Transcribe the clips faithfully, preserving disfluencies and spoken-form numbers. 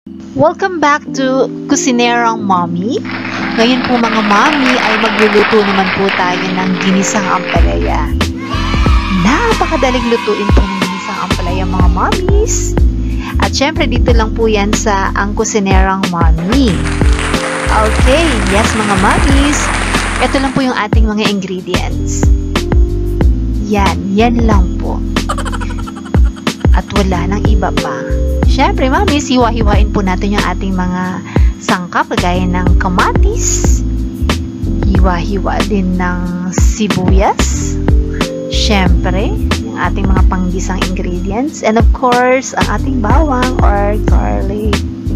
Welcome back to Kusinerang Mommy. Ngayon po mga mommy ay magluluto naman po tayo ng ginisang ampalaya. Napakadaling lutuin po ng ginisang ampalaya mga mommies. At syempre dito lang po yan sa Ang Kusinerang Mommy. Okay, yes mga mommies. Ito lang po yung ating mga ingredients. Yan, yan lang po. At wala nang iba pa. Siyempre, mami, hiwa-hiwain po natin yung ating mga sangkap, kagaya ng kamatis. Hiwa-hiwa din ng sibuyas. Siyempre, yung ating mga panggisang ingredients. And of course, ang ating bawang or garlic.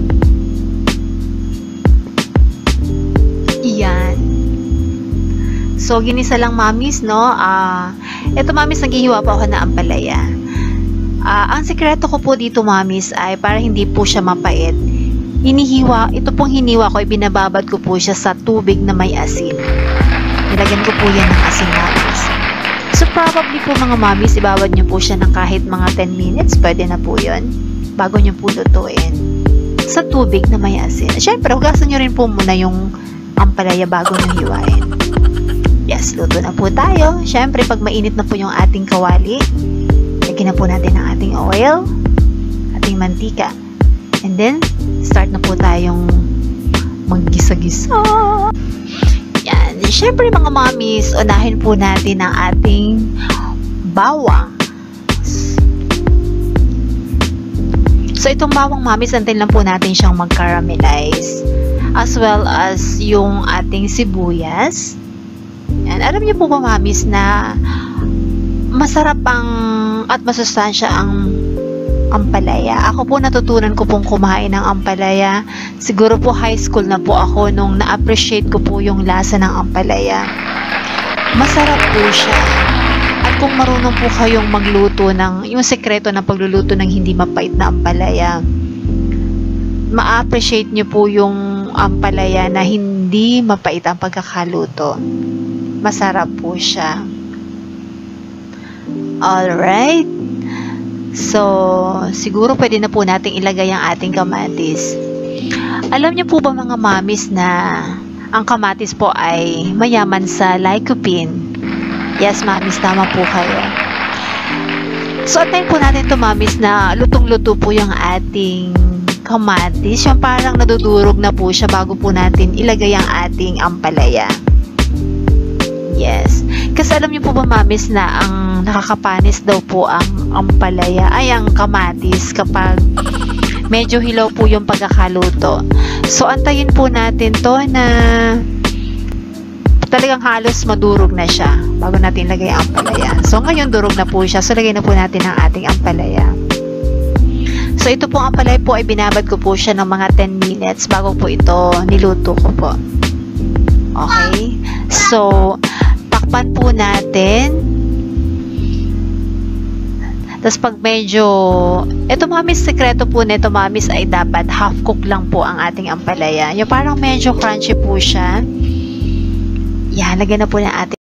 Iyan. So, ginisa lang, mamis, no? Ah, uh, ito, mamis, naghihiwa pa ako na ampalaya. Uh, ang sekreto ko po dito, mamis, ay para hindi po siya mapait. Hinihiwa, ito pong hiniwa ko, ibinababad ko po siya sa tubig na may asin. Nilagyan ko po yan ng asin, mamis. So, probably po mga mamis, ibabad nyo po siya ng kahit mga ten minutes. Pwede na po yun. Bago nyo po lutuin. Sa tubig na may asin. Siyempre, hugasan nyo rin po muna yung ampalaya bago nyo hiwain. Yes, luto na po tayo. Siyempre, pag mainit na po yung ating kawali, lagyan na po natin ang ating oil, ating mantika. And then, start na po tayong maggisa-gisa. Yan. Siyempre mga mommies, unahin po natin ang ating bawang. So, itong bawang mommies, antin lang po natin siyang mag-caramelize. As well as yung ating sibuyas. Yan. Alam niyo po ba mommies na masarap ang at masustansya ang ampalaya. Ako po natutunan ko pong kumain ng ampalaya. Siguro po high school na po ako nung na-appreciate ko po yung lasa ng ampalaya. Masarap po siya. At kung marunong po kayong magluto ng, yung sekreto ng pagluluto ng hindi mapait na ampalaya, ma-appreciate nyo po yung ampalaya na hindi mapait ang pagkakaluto. Masarap po siya. Alright. So, siguro pwede na po nating ilagay ang ating kamatis. Alam niyo po ba mga mamis na ang kamatis po ay mayaman sa lycopene? Yes, mamis, tama po kayo. So, antayin po natin to mamis na lutong-luto po yung ating kamatis. Yung parang nadudurog na po siya bago po natin ilagay ang ating ampalaya. Yes. Kasi alam niyo po ba mamis na ang nakakapanis daw po ang ampalaya ay ang kamatis kapag medyo hilaw po yung pagkakaluto. So, antayin po natin to na talagang halos madurog na siya bago natin lagay ang ampalaya. So, ngayon durog na po siya. So, lagay na po natin ang ating ampalaya. So, ito pong ampalaya po ay binabad ko po siya ng mga ten minutes bago po ito niluto ko po. Okay? So, takpan po natin. Tapos pag medyo, ito mamis, sekreto po nito mamis ay dapat half cook lang po ang ating ampalaya. Yung parang medyo crunchy po siya. Yan, lagyan na po na ating